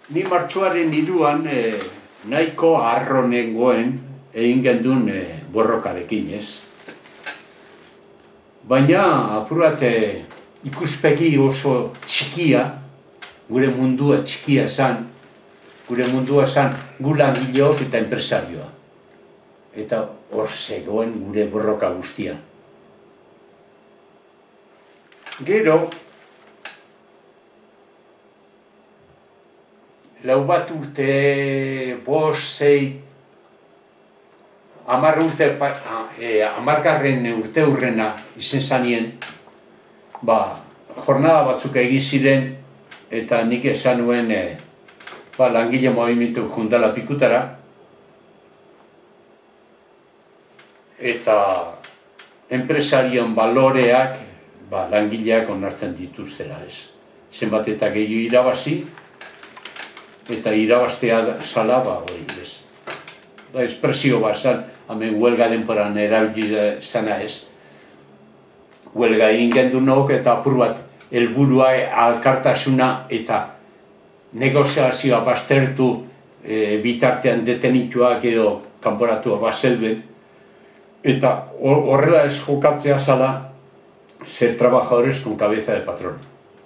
Ni martxoaren 3an nahiko harro nengoen egin gendun borrokarekin, ez? Baina, apurat ikuspegi oso txikia, gure mundua txikia zan, gu langileok eta enpresarioa. Eta hor zegoen gure borroka guztia. Gero, lau bat urte, 5, 6, 10. urte hurrena izen zanien, jornada batzuk egin ziren, eta nik esan nuen langile movimentu jundala pikutara, eta enpresarion baloreak langileak onartzen dituztela, ez. Zenbat eta gehiago irabazi, eta irabaztea zala, hori, ez. Espresio bat zan, hemen huelga denporan erabili zana, ez. Huelga egin gendunok eta apur bat helburua alkartasuna eta negoziazioa baztertu bitartean detenituak edo kanporatua bazeuden. Eta horrela ez jokatzea zala ser trabajadores con cabeza de patrón.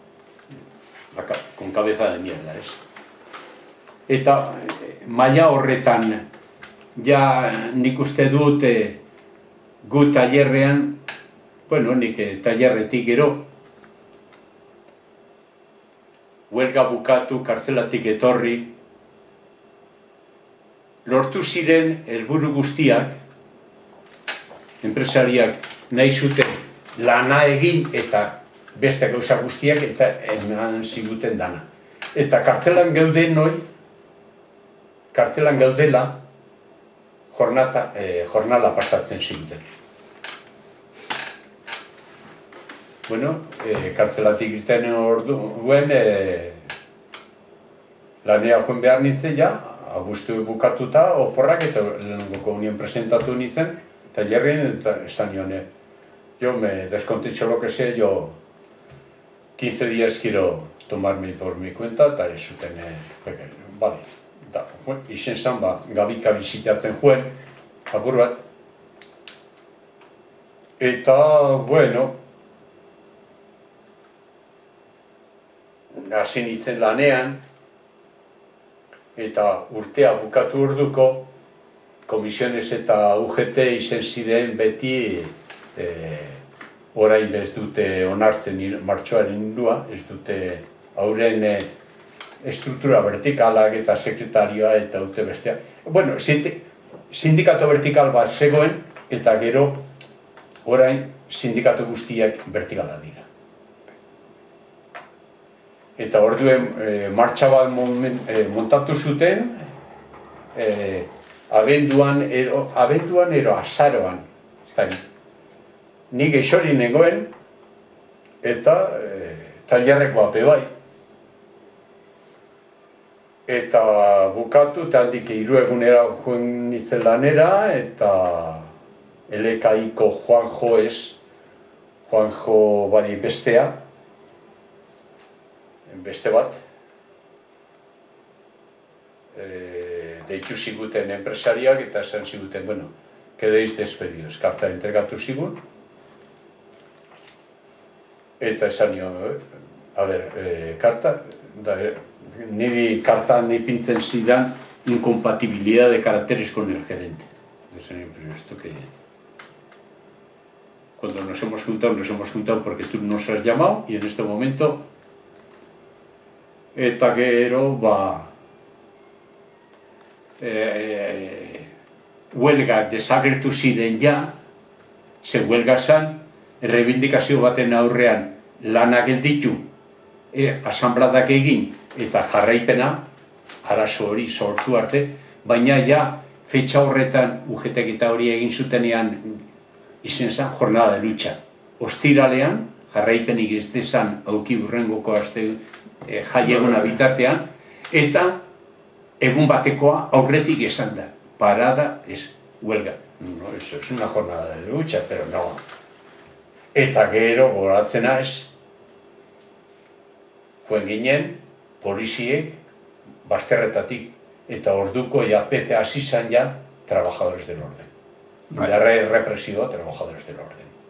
Con cabeza de mierda, ez. Eta maila horretan, ja nik uste dut gu tailerrean, nik tailerretik gero, huelga bukatu, kartzelatik etorri, lortu ziren helburu guztiak, enpresariak nahi zuten lana egin eta beste gauza guztiak eta eman ziguten dana. Eta kartzelan gaudela, jornala pasatzen ziguten. Kartzelatik irten orduen lanea joan behar nintzen ja, abuztu bukatuta, oporrak eta lehenengoko unien presentatu nintzen, eta jerrien eta esan nion, yo me desconticho lo que sé, yo 15 días quiero tomarme por mi cuenta, eta ez zuten, bale. Izen zan, gabika bizitatzen joen, apur bat. Eta, hasi nintzen lanean, eta urtea bukatu orduko, komisiones eta UGT izen ziren beti orain bez dute onartzen martxoaren 3, ez dute hauren estruktura vertikalak eta sekretarioa eta dute bestea. Sindikato vertikal bat zegoen eta gero orain sindikato guztiak vertikala dira. Eta orduen martxa bat montatu zuten, abenduan ero azaroan. Nik esori nengoen eta tailerrek bape bai. Eta bukatu, eta handik 3 egunera joan nintzen lanera, eta LKIko Juanjo bari bestea, beste bat, deitu ziguten enpresariak eta esan ziguten, quedéis despedidos, karta entregatu zigun, eta esan nio, karta, niri kartan ipintzen zidan incompatibilidad de caracteres con el gerente. Pero esto que... Cuando nos hemos juntado porque tú nos has llamado y en este momento eta gero huelga desagertu ziren ja, ze huelga zan, errebindikazio baten aurrean lana gelditu, asanbladak egin eta jarraipena, arazo hori sortu arte, baina ja, fetxa horretan UGTek eta hori egin zutenean izen zen jornada de lucha. Ostiralean, jarraipenik ez dezan auki urrengoko jaieguna bitartean, eta egun batekoa aurretik esan da, parada es huelga. No, eso es una jornada de lucha, pero no. Eta gero, goratzena ez, joen ginen, poliziek, bazterretatik, eta orduko ja PC hasi zan ja, trabajadores del orden. Indarra represioa, trabajadores del orden.